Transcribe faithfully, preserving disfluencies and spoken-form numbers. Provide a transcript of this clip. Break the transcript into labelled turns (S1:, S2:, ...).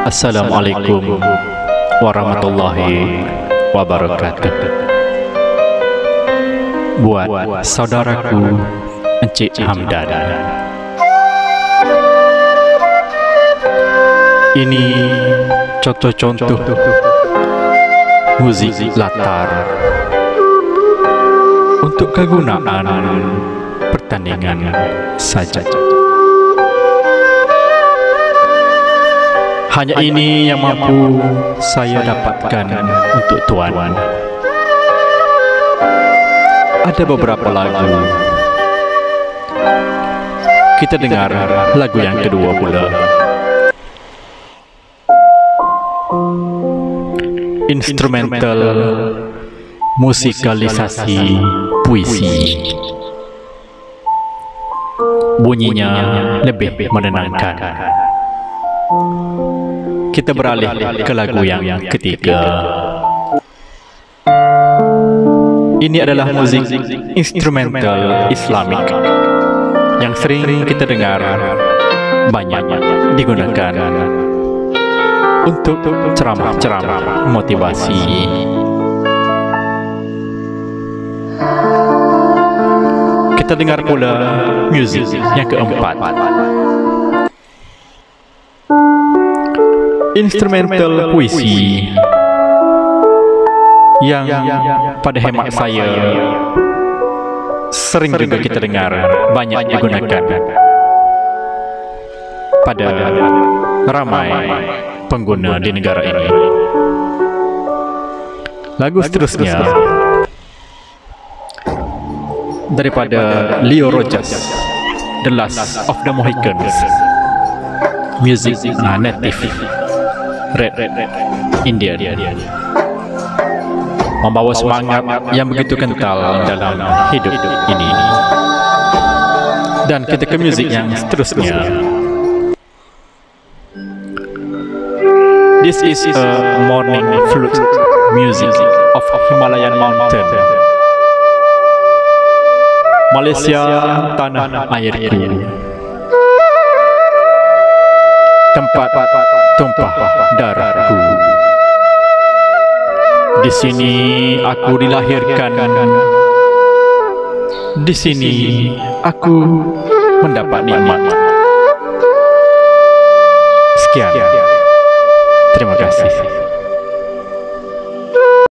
S1: Assalamualaikum warahmatullahi wabarakatuh. Buat saudaraku Encik Hamdan, ini contoh-contoh musik latar untuk kegunaan pertandingan saja. Hanya ini yang mampu saya dapatkan untuk tuan. Ada beberapa lagu. Kita dengar lagu yang kedua pula. Instrumental musikalisasi puisi. Bunyinya lebih menenangkan. Kita beralih ke lagu yang ketiga. Ini adalah musik instrumental Islamik yang sering kita dengar, banyak digunakan untuk ceramah-ceramah motivasi. Kita dengar pula musik yang keempat. Instrumental puisi yang pada hemat saya sering juga kita dengar, banyak digunakan pada ramai pengguna di negara ini. Lagu seterusnya daripada Leo Rogers, The Last of the Mohicans, music uh, native Red Indian, membawa semangat yang begitu kental dalam hidup ini. Dan kita ke muzik yang seterusnya. This is a morning flute music of Himalayan mountain. Malaysia, tanah airku, tempat tumpah darahku. Di sini aku dilahirkan. Di sini aku mendapat nikmat. Sekian. Terima kasih.